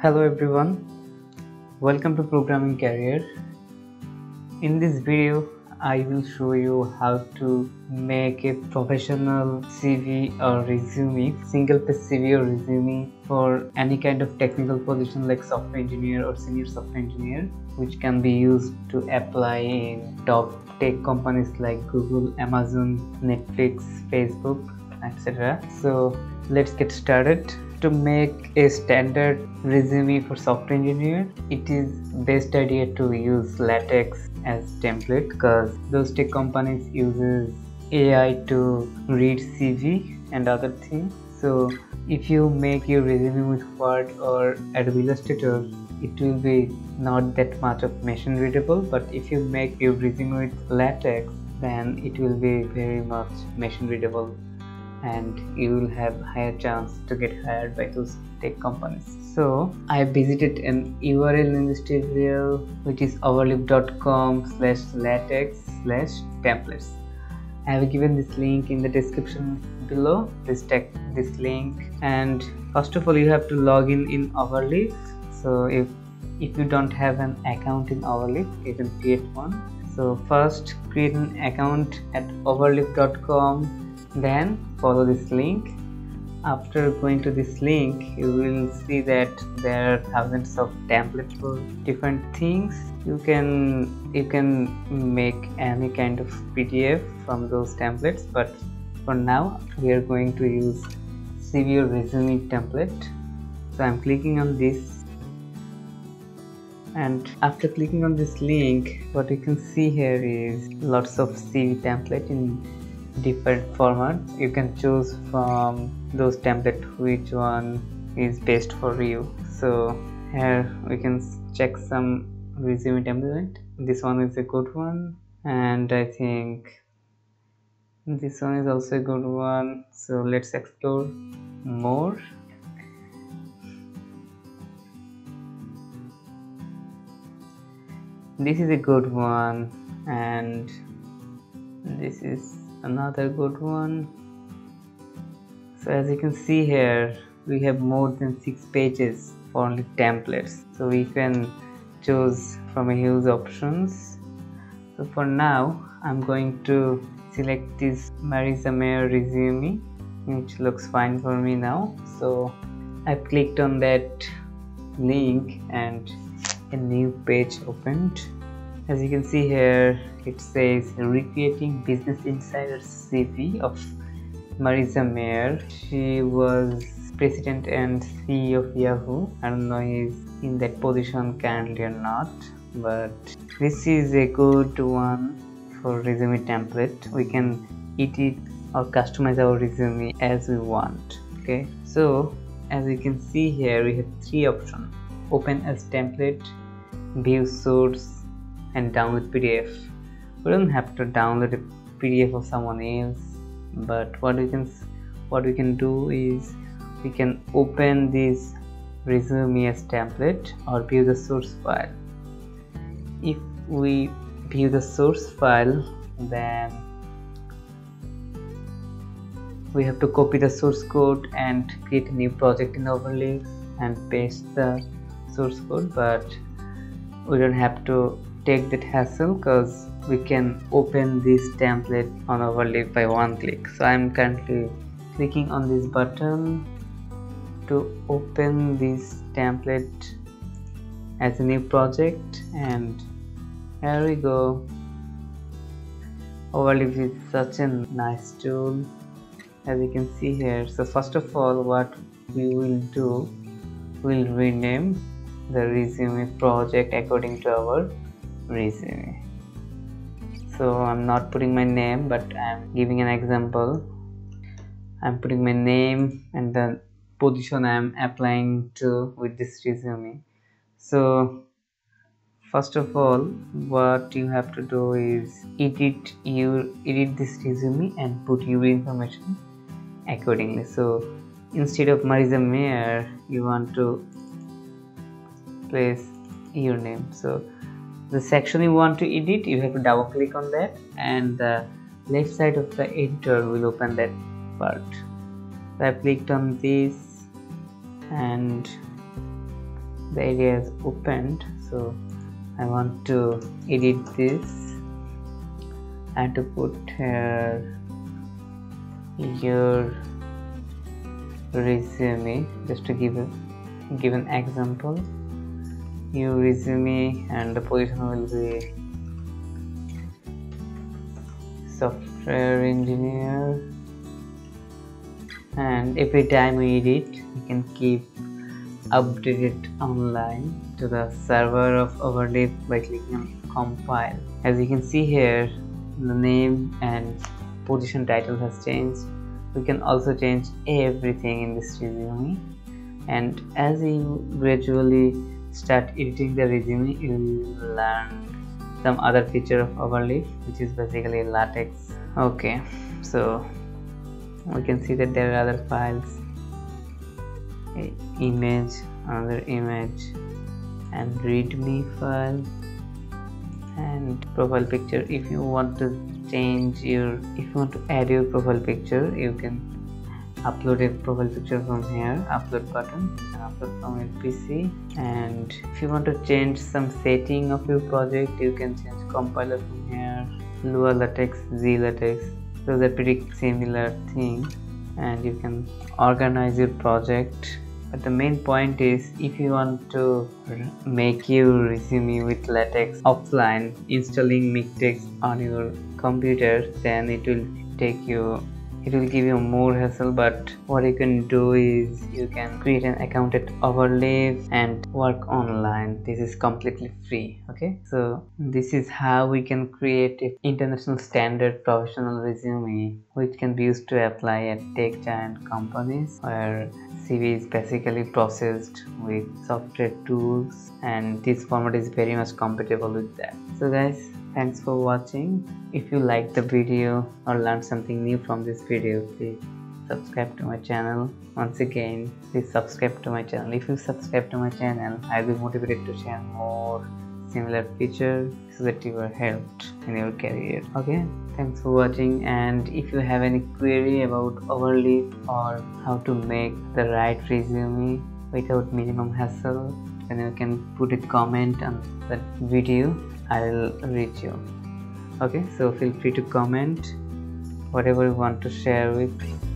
Hello everyone, welcome to Programming Career. In this video, I will show you how to make a professional CV or resume, single page CV or resume for any kind of technical position like software engineer or senior software engineer, which can be used to apply in top tech companies like Google, Amazon, Netflix, Facebook, etc. So let's get started. To make a standard resume for software engineer, it is best idea to use latex as template because those tech companies uses AI to read CV and other things. So if you make your resume with Word or Adobe Illustrator, it will be not that much of machine readable, but if you make your resume with latex, then it will be very much machine readable and you will have higher chance to get hired by those tech companies. So I visited an URL in this tutorial, which is overleaf.com/latex/templates. I have given this link in the description below. Please check this link, and first of all you have to log in Overleaf. So if you don't have an account in Overleaf, you can create one. So first create an account at overleaf.com, then follow this link. After going to this link, you will see that there are thousands of templates for different things. You can make any kind of PDF from those templates, but for now we are going to use CV or resume template. So I'm clicking on this, and after clicking on this link, what you can see here is lots of CV template in different formats. You can choose from those templates which one is best for you. So here we can check some resume template. This one is a good one, and I think this one is also a good one. So let's explore more. This is a good one, and this is another good one. So as you can see here, we have more than 6 pages for only templates, so we can choose from a huge options. So for now I'm going to select this Marisa Mayer resume, which looks fine for me now. So I've clicked on that link and a new page opened. As you can see here, it says recreating Business Insider's CV of Marisa Mayer. She was president and CEO of Yahoo. I don't know he's in that position currently or not, but this is a good one for resume template. We can edit or customize our resume as we want. Okay, so as you can see here, we have 3 options: open as template, view source, and download PDF. We don't have to download a PDF of someone else, but what we can do is we can open this resume as template or view the source file. If we view the source file, then we have to copy the source code and create a new project in Overleaf and paste the source code, but we don't have to take that hassle because we can open this template on Overleaf by one click. So I'm currently clicking on this button to open this template as a new project, and here we go. Overleaf is such a nice tool, as you can see here. So first of all, what we will do, we'll rename the resume project according to our resume. So I'm not putting my name, but I'm giving an example. I'm putting my name and the position I'm applying to with this resume. So first of all, what you have to do is edit this resume and put your information accordingly. So instead of Marisa Mayer, you want to place your name. So the section you want to edit, you have to double click on that, and the left side of the editor will open that part. So I clicked on this, and the area is opened, so I want to edit this and to put here your resume, just to give an example. Your resume, and the position will be software engineer, and every time we edit we can keep updated online to the server of Overleaf by clicking on compile. As you can see here, the name and position title has changed. We can also change everything in this resume, and as you gradually start editing the resume, you will learn some other feature of Overleaf, which is basically latex. Okay, so we can see that there are other files, image, another image, and readme file, and profile picture. If you want to add your profile picture, you can upload a profile picture from here, upload button, upload from your PC. And if you want to change some setting of your project, you can change compiler from here, Lua latex, Z latex. Those are pretty similar things, and you can organize your project. But the main point is, if you want to make your resume with latex offline, installing Mictex on your computer, then it will give you more hassle. But what you can do is, you can create an account at Overleaf and work online. This is completely free. Okay, so this is how we can create an international standard professional resume, which can be used to apply at tech giant companies, where CV is basically processed with software tools, and this format is very much compatible with that. So guys, thanks for watching. If you liked the video or learned something new from this video, please subscribe to my channel. Once again, please subscribe to my channel. If you subscribe to my channel, I'll be motivated to share more similar features so that you are helped in your career. Okay, thanks for watching. And if you have any query about Overleaf or how to make the right resume without minimum hassle, then you can put a comment on that video. I will read you. Okay, so feel free to comment whatever you want to share with me.